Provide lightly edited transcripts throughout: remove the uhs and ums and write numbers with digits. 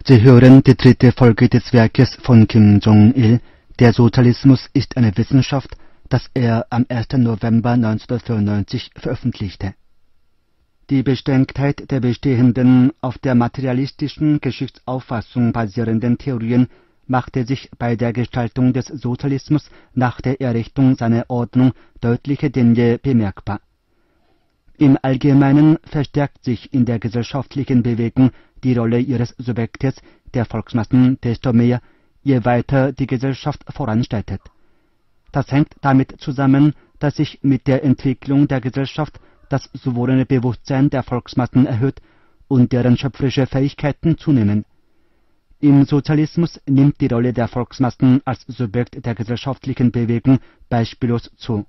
Sie hören die dritte Folge des Werkes von Kim Jong-il, Der Sozialismus ist eine Wissenschaft, das er am 1. November 1994 veröffentlichte. Die Beschränktheit der bestehenden, auf der materialistischen Geschichtsauffassung basierenden Theorien machte sich bei der Gestaltung des Sozialismus nach der Errichtung seiner Ordnung deutlicher denn je bemerkbar. Im Allgemeinen verstärkt sich in der gesellschaftlichen Bewegung die Rolle ihres Subjektes, der Volksmassen, desto mehr, je weiter die Gesellschaft voranschreitet. Das hängt damit zusammen, dass sich mit der Entwicklung der Gesellschaft das souveräne Bewusstsein der Volksmassen erhöht und deren schöpferische Fähigkeiten zunehmen. Im Sozialismus nimmt die Rolle der Volksmassen als Subjekt der gesellschaftlichen Bewegung beispiellos zu.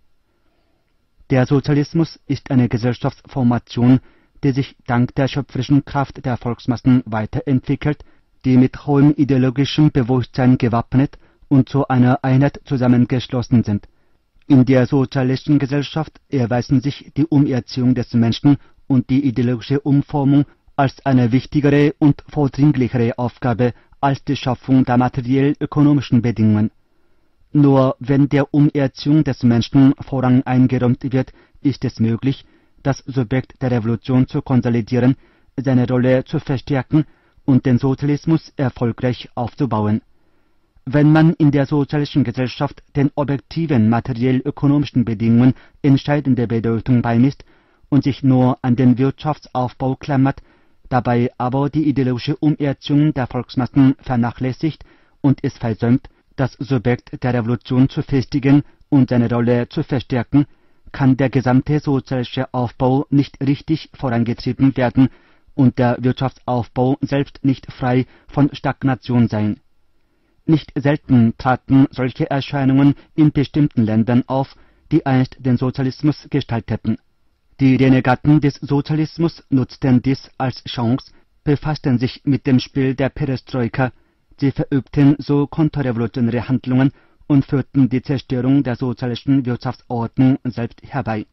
Der Sozialismus ist eine Gesellschaftsformation, die sich dank der schöpferischen Kraft der Volksmassen weiterentwickelt, die mit hohem ideologischem Bewusstsein gewappnet und zu einer Einheit zusammengeschlossen sind. In der sozialistischen Gesellschaft erweisen sich die Umerziehung des Menschen und die ideologische Umformung als eine wichtigere und vordringlichere Aufgabe als die Schaffung der materiell-ökonomischen Bedingungen. Nur wenn der Umerziehung des Menschen Vorrang eingeräumt wird, ist es möglich, das Subjekt der Revolution zu konsolidieren, seine Rolle zu verstärken und den Sozialismus erfolgreich aufzubauen. Wenn man in der sozialistischen Gesellschaft den objektiven materiell-ökonomischen Bedingungen entscheidende Bedeutung beimisst und sich nur an den Wirtschaftsaufbau klammert, dabei aber die ideologische Umerziehung der Volksmassen vernachlässigt und es versäumt, das Subjekt der Revolution zu festigen und seine Rolle zu verstärken, kann der gesamte sozialistische Aufbau nicht richtig vorangetrieben werden und der Wirtschaftsaufbau selbst nicht frei von Stagnation sein. Nicht selten traten solche Erscheinungen in bestimmten Ländern auf, die einst den Sozialismus gestalteten. Die Renegaten des Sozialismus nutzten dies als Chance, befassten sich mit dem Spiel der Perestroika, sie verübten so konterrevolutionäre Handlungen und führten die Zerstörung der sozialistischen Wirtschaftsordnung selbst herbei.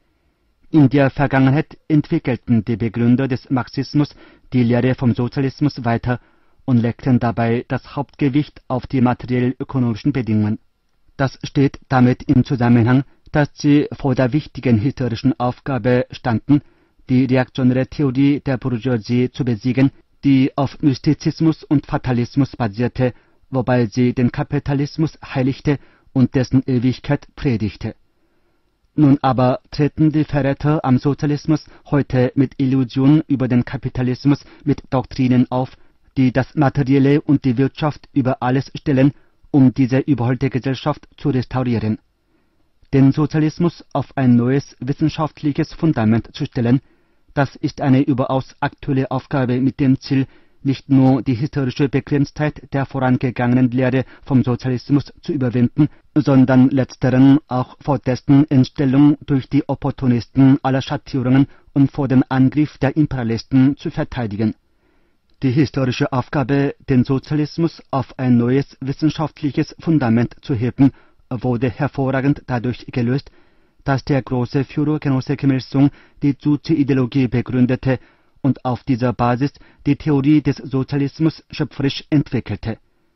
In der Vergangenheit entwickelten die Begründer des Marxismus die Lehre vom Sozialismus weiter und legten dabei das Hauptgewicht auf die materiell-ökonomischen Bedingungen. Das steht damit im Zusammenhang, dass sie vor der wichtigen historischen Aufgabe standen, die reaktionäre Theorie der Bourgeoisie zu besiegen, die auf Mystizismus und Fatalismus basierte, wobei sie den Kapitalismus heiligte und dessen Ewigkeit predigte. Nun aber treten die Verräter am Sozialismus heute mit Illusionen über den Kapitalismus mit Doktrinen auf, die das Materielle und die Wirtschaft über alles stellen, um diese überholte Gesellschaft zu restaurieren. Den Sozialismus auf ein neues wissenschaftliches Fundament zu stellen, das ist eine überaus aktuelle Aufgabe mit dem Ziel, nicht nur die historische Begrenztheit der vorangegangenen Lehre vom Sozialismus zu überwinden, sondern letzteren auch vor dessen Entstellung durch die Opportunisten aller Schattierungen und vor dem Angriff der Imperialisten zu verteidigen. Die historische Aufgabe, den Sozialismus auf ein neues wissenschaftliches Fundament zu heben, wurde hervorragend dadurch gelöst, dass der große Führer Genosse Kim Il-sung die Juche-Ideologie begründete und auf dieser Basis die Theorie des Sozialismus schöpferisch entwickelte.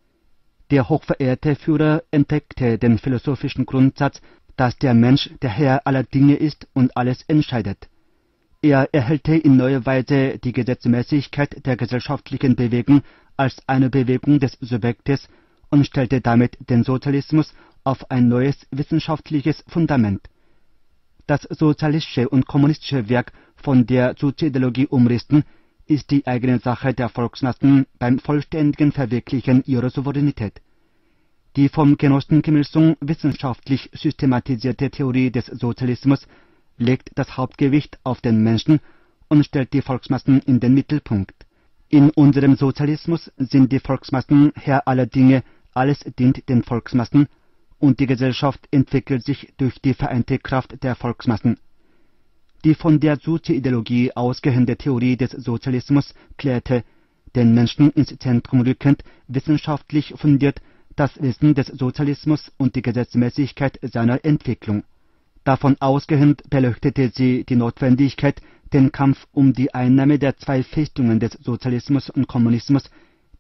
Der hochverehrte Führer entdeckte den philosophischen Grundsatz, dass der Mensch der Herr aller Dinge ist und alles entscheidet. Er erhellte in neuer Weise die Gesetzmäßigkeit der gesellschaftlichen Bewegung als eine Bewegung des Subjektes und stellte damit den Sozialismus auf ein neues wissenschaftliches Fundament. Das sozialistische und kommunistische Werk von der Juche-Ideologie umrissen, ist die eigene Sache der Volksmassen beim vollständigen Verwirklichen ihrer Souveränität. Die vom Genossen Kim Il-sung wissenschaftlich systematisierte Theorie des Sozialismus legt das Hauptgewicht auf den Menschen und stellt die Volksmassen in den Mittelpunkt. In unserem Sozialismus sind die Volksmassen Herr aller Dinge, alles dient den Volksmassen und die Gesellschaft entwickelt sich durch die vereinte Kraft der Volksmassen. Die von der Juche-Ideologie ausgehende Theorie des Sozialismus klärte, den Menschen ins Zentrum rückend, wissenschaftlich fundiert, das Wesen des Sozialismus und die Gesetzmäßigkeit seiner Entwicklung. Davon ausgehend beleuchtete sie die Notwendigkeit, den Kampf um die Einnahme der zwei Festungen des Sozialismus und Kommunismus,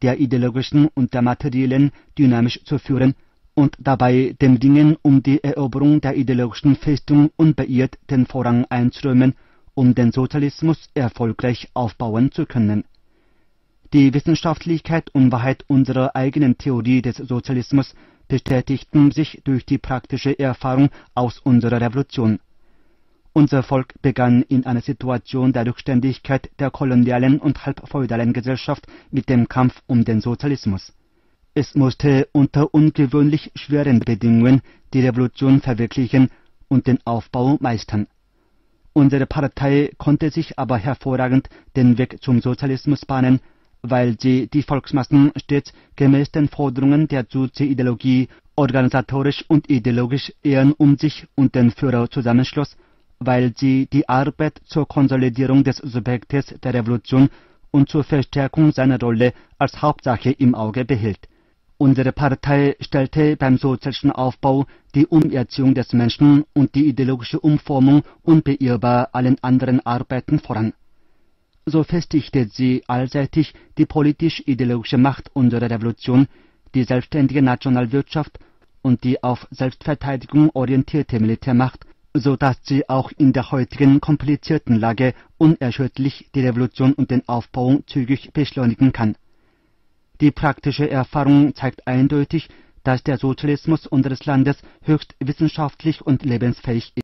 der ideologischen und der materiellen dynamisch zu führen und dabei den Dingen um die Eroberung der ideologischen Festung unbeirrt den Vorrang einzuräumen, um den Sozialismus erfolgreich aufbauen zu können. Die Wissenschaftlichkeit und Wahrheit unserer eigenen Theorie des Sozialismus bestätigten sich durch die praktische Erfahrung aus unserer Revolution. Unser Volk begann in einer Situation der Rückständigkeit der kolonialen und halbfeudalen Gesellschaft mit dem Kampf um den Sozialismus. Es musste unter ungewöhnlich schweren Bedingungen die Revolution verwirklichen und den Aufbau meistern. Unsere Partei konnte sich aber hervorragend den Weg zum Sozialismus bahnen, weil sie die Volksmassen stets gemäß den Forderungen der Sozi-Ideologie organisatorisch und ideologisch ehren um sich und den Führer zusammenschloss, weil sie die Arbeit zur Konsolidierung des Subjektes der Revolution und zur Verstärkung seiner Rolle als Hauptsache im Auge behielt. Unsere Partei stellte beim sozialistischen Aufbau die Umerziehung des Menschen und die ideologische Umformung unbeirrbar allen anderen Arbeiten voran. So festigte sie allseitig die politisch-ideologische Macht unserer Revolution, die selbstständige Nationalwirtschaft und die auf Selbstverteidigung orientierte Militärmacht, so dass sie auch in der heutigen komplizierten Lage unerschütterlich die Revolution und den Aufbau zügig beschleunigen kann. Die praktische Erfahrung zeigt eindeutig, dass der Sozialismus unseres Landes höchst wissenschaftlich und lebensfähig ist.